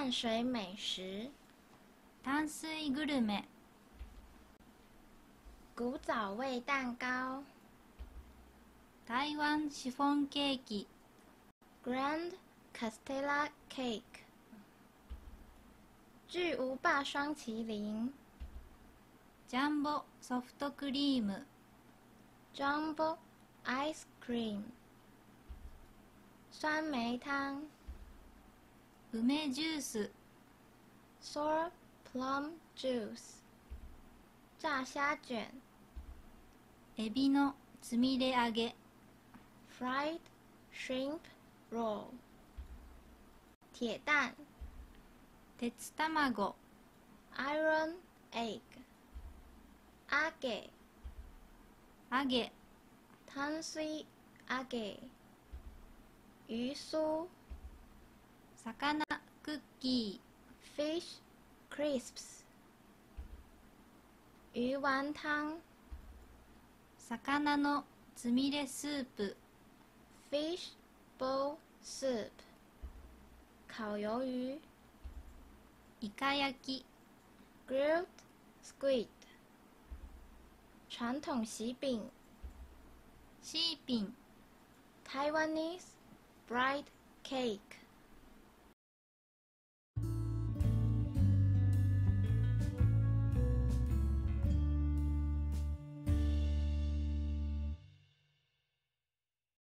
淡水美食。 淡水グルメ。 古早味蛋糕。 台湾シフォンケーキ。 Grand Castella Cake。巨无霸双麒麟。 ジャンボソフトクリーム。 Jumbo Ice Cream。酸梅汤。 梅ジュース。 Sour Plum Juice。炸虾卷。 エビのつみれ揚げ。 Fried Shrimp Roll。铁蛋。 鉄卵。 Iron Egg。揚げ。 揚げ。 淡水揚げ。鱼酥。 魚クッキー。Fish Crisps。鱼丸汤。 魚のつみれスープ。 Fish Bowl Soup。烤鱿魚。 イカ焼き。 Grilled Squid。传统喜饼。 シーピン。 Taiwanese Bride Cake。